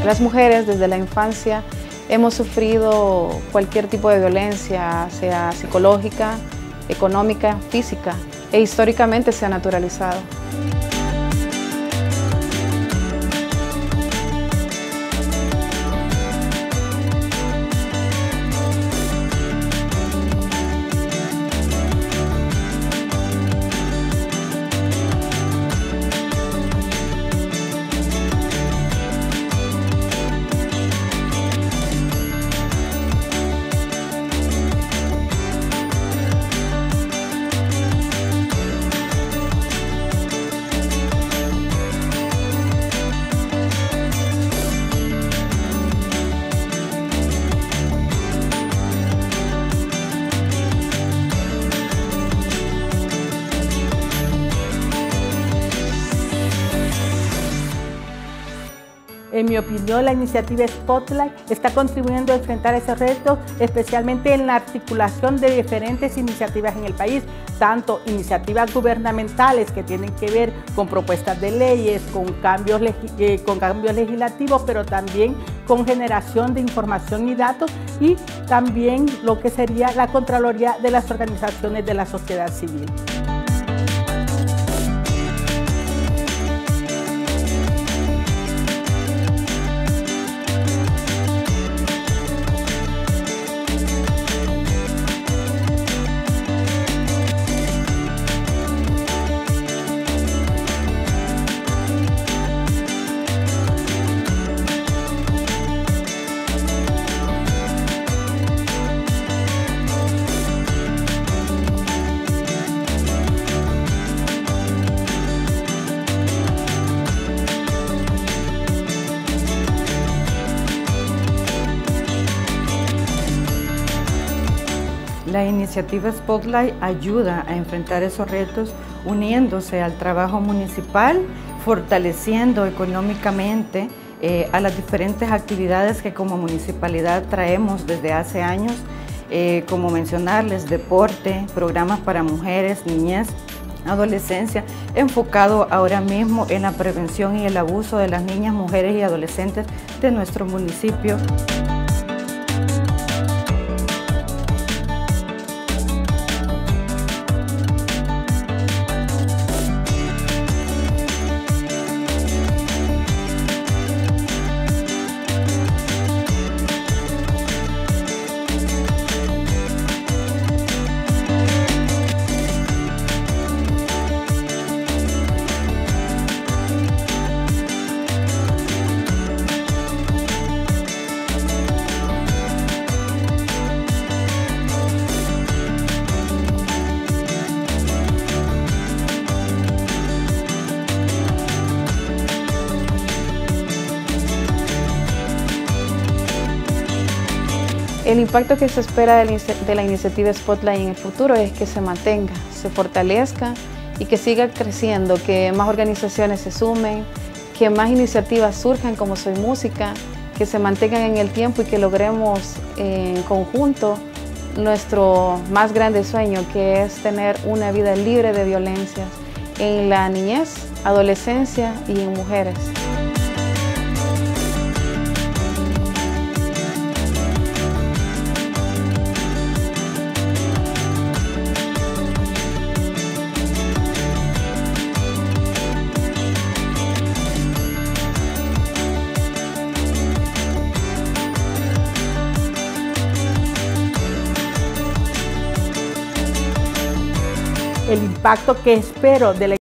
Las mujeres desde la infancia hemos sufrido cualquier tipo de violencia, sea psicológica, económica, física, e históricamente se ha naturalizado. En mi opinión, la iniciativa Spotlight está contribuyendo a enfrentar esos retos, especialmente en la articulación de diferentes iniciativas en el país, tanto iniciativas gubernamentales que tienen que ver con propuestas de leyes, con cambios legislativos, pero también con generación de información y datos, y también lo que sería la Contraloría de las organizaciones de la sociedad civil. La iniciativa Spotlight ayuda a enfrentar esos retos uniéndose al trabajo municipal, fortaleciendo económicamente a las diferentes actividades que como municipalidad traemos desde hace años, como mencionarles deporte, programas para mujeres, niñez, adolescencia, enfocado ahora mismo en la prevención y el abuso de las niñas, mujeres y adolescentes de nuestro municipio. El impacto que se espera de la iniciativa Spotlight en el futuro es que se mantenga, se fortalezca y que siga creciendo, que más organizaciones se sumen, que más iniciativas surjan como Soy Música, que se mantengan en el tiempo y que logremos en conjunto nuestro más grande sueño, que es tener una vida libre de violencias en la niñez, adolescencia y en mujeres. El impacto que espero de la